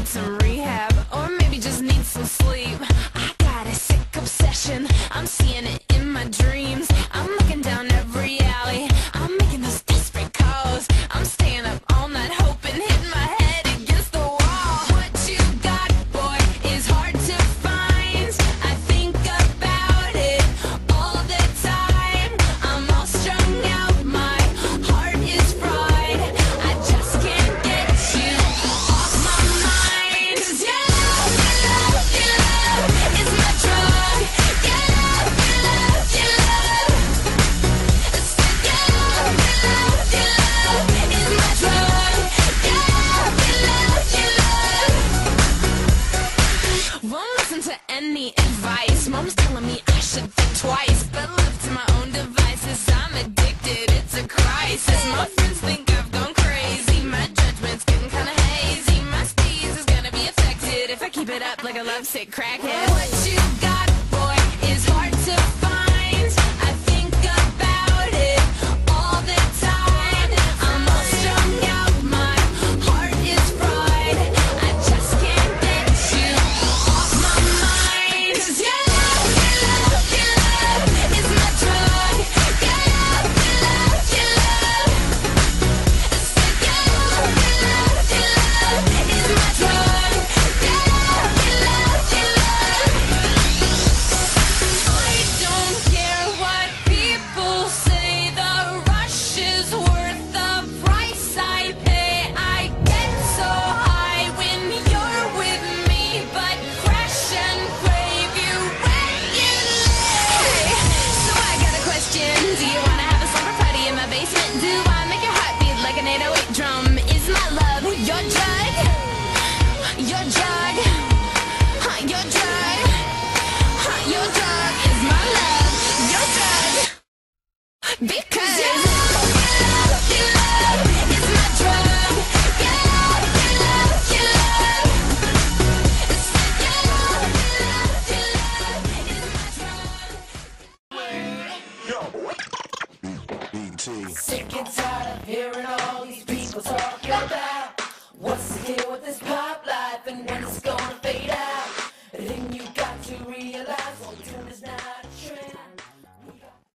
some rehab, or maybe just need some sleep. I got a sick obsession, I'm seeing it in my dreams. I'm looking down every alley, I'm making those desperate calls. I'm staying up all night hoping, hitting my head against the wall. What you got, boy, is hard to find. I think about it all the time. I'm all strung out, my heart is fried. I just can't get you off my mind. 'Cause your love is my drug. Your love is my drug. Won't listen to any advice. Mom's telling me I should think twice, but left to my own devices, I'm addicted, it's a crisis. My friends think I've gone crazy, my judgment's getting kinda hazy. My steez is gonna be affected if I keep it up like a lovesick crackhead. What you got, boy, is hard to find. I think about it all the time. I'm all strung out, my heart is fried. I just can't get you off my mind. 'Cause your love is my drug. Your love is my drug. I don't care what people say, the rush is worth the price I pay. I get so high when you're with me, but crash and crave you when you lay. So I got a question, do you wanna have a slumber party in my basement? Do I make your heart beat like an 808 drum? Is my love your drug? Your drug? Your drug? Your drug is my love. Your drug. Because your love is my drug. Your love is my drug. Sick and tired of hearing all these people talk about what's the deal with this pop life and when it's gonna fade out.